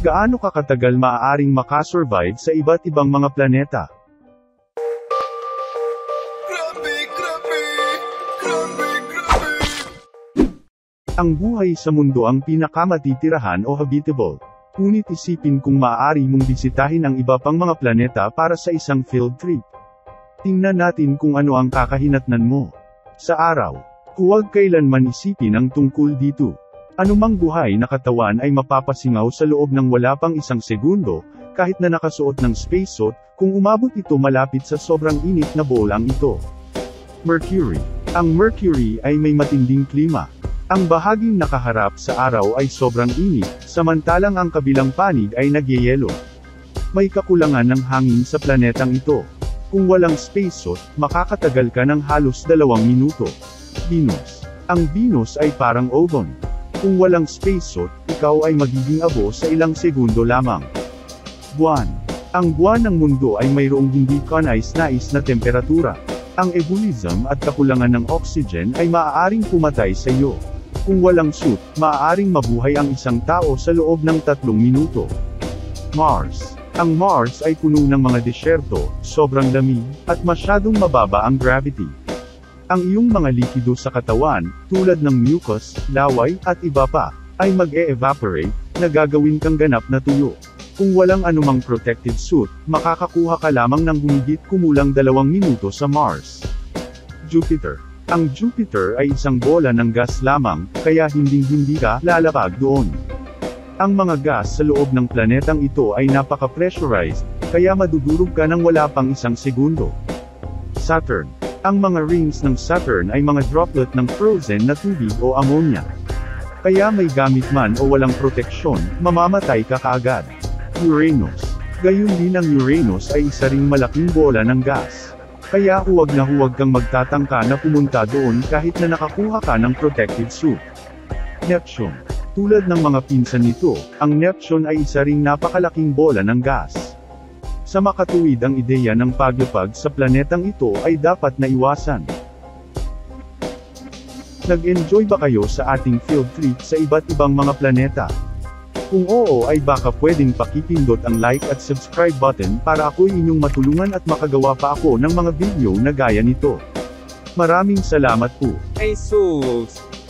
Gaano ka katagal maaaring makasurvive sa iba't ibang mga planeta? Ang buhay sa mundo ang pinakamatitirahan o habitable. Ngunit isipin kung maaari mong bisitahin ang iba pang mga planeta para sa isang field trip. Tingnan natin kung ano ang kakahinatnan mo. Sa araw, huwag kailanman isipin ang tungkol dito. Anumang buhay na katawan ay mapapasingaw sa loob ng wala pang isang segundo, kahit na nakasuot ng spacesuit, kung umabot ito malapit sa sobrang init na bolang ito. Mercury. Ang Mercury ay may matinding klima. Ang bahaging nakaharap sa araw ay sobrang init, samantalang ang kabilang panig ay nagyeyelo. May kakulangan ng hangin sa planetang ito. Kung walang spacesuit, makakatagal ka ng halos 2 minuto. Venus. Ang Venus ay parang oven. Kung walang spacesuit, ikaw ay magiging abo sa ilang segundo lamang. Buwan. Ang buwan ng mundo ay mayroong hindi kanais-nais na temperatura. Ang ebulism at kakulangan ng oxygen ay maaaring pumatay sa iyo. Kung walang suit, maaaring mabuhay ang isang tao sa loob ng 3 minuto. Mars. Ang Mars ay puno ng mga desyerto, sobrang lamig, at masyadong mababa ang gravity. Ang iyong mga likido sa katawan, tulad ng mucus, laway, at iba pa, ay mag-e-evaporate, na gagawin kang ganap na tuyo. Kung walang anumang protective suit, makakakuha ka lamang ng humigit kumulang 2 minuto sa Mars. Jupiter. Ang Jupiter ay isang bola ng gas lamang, kaya hindi ka lalapag doon. Ang mga gas sa loob ng planetang ito ay napaka-pressurized, kaya madudurog ka ng wala pang 1 segundo. Saturn. Ang mga rings ng Saturn ay mga droplet ng frozen na tubig o ammonia. Kaya may gamit man o walang proteksyon, mamamatay ka kaagad. Uranus. Gayun din ang Uranus ay isa ring malaking bola ng gas. Kaya huwag kang magtatangka na pumunta doon kahit na nakakuha ka ng protective suit. Neptune. Tulad ng mga pinsan nito, ang Neptune ay isa ring napakalaking bola ng gas. Sa makatuwid ang ideya ng paglapag sa planetang ito ay dapat na iwasan. Nag-enjoy ba kayo sa ating field trip sa iba't ibang mga planeta? Kung oo ay baka pwedeng pakipindot ang like at subscribe button para ako'y inyong matulungan at makagawa pa ako ng mga video na gaya nito. Maraming salamat po. Hey sus!